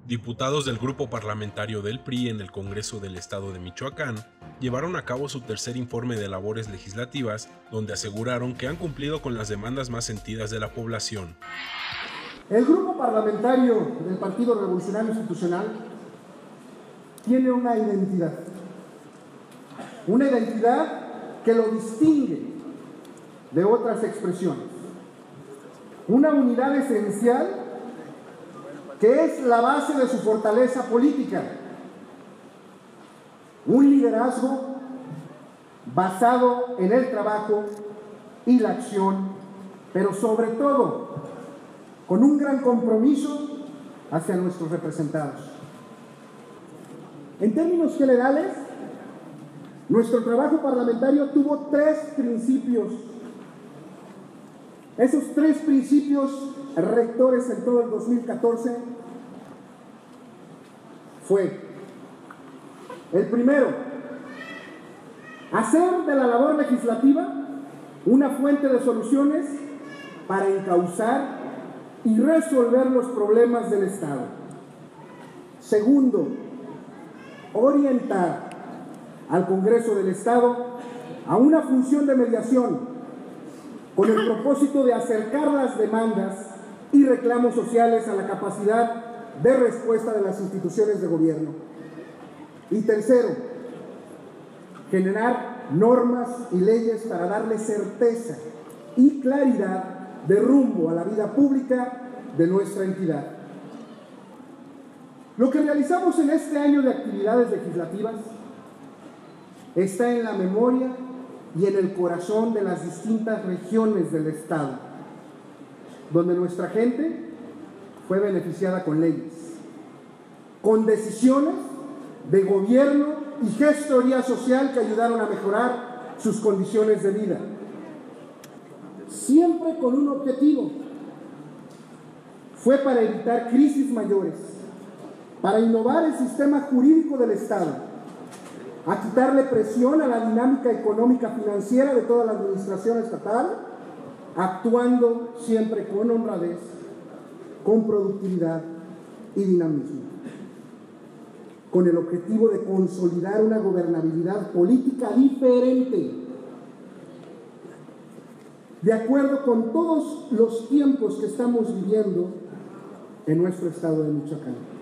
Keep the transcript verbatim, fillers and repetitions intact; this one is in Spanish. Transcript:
Diputados del grupo parlamentario del P R I en el Congreso del Estado de Michoacán llevaron a cabo su tercer informe de labores legislativas, donde aseguraron que han cumplido con las demandas más sentidas de la población. El grupo parlamentario del Partido Revolucionario Institucional tiene una identidad, una identidad que lo distingue de otras expresiones, una unidad esencial que es la base de su fortaleza política, un liderazgo basado en el trabajo y la acción, pero sobre todo con un gran compromiso hacia nuestros representados. En términos generales, nuestro trabajo parlamentario tuvo tres principios. Esos tres principios rectores en todo el dos mil catorce fue: el primero, hacer de la labor legislativa una fuente de soluciones para encauzar y resolver los problemas del Estado. Segundo, orientar al Congreso del Estado a una función de mediación con el propósito de acercar las demandas y reclamos sociales a la capacidad de respuesta de las instituciones de gobierno. Y tercero, generar normas y leyes para darle certeza y claridad de rumbo a la vida pública de nuestra entidad. Lo que realizamos en este año de actividades legislativas está en la memoria y en el corazón de las distintas regiones del Estado, donde nuestra gente fue beneficiada con leyes, con decisiones de gobierno y gestoría social que ayudaron a mejorar sus condiciones de vida, siempre con un objetivo: fue para evitar crisis mayores, para innovar el sistema jurídico del Estado, a quitarle presión a la dinámica económica financiera de toda la administración estatal, actuando siempre con honradez, con productividad y dinamismo, con el objetivo de consolidar una gobernabilidad política diferente, de acuerdo con todos los tiempos que estamos viviendo en nuestro estado de Michoacán.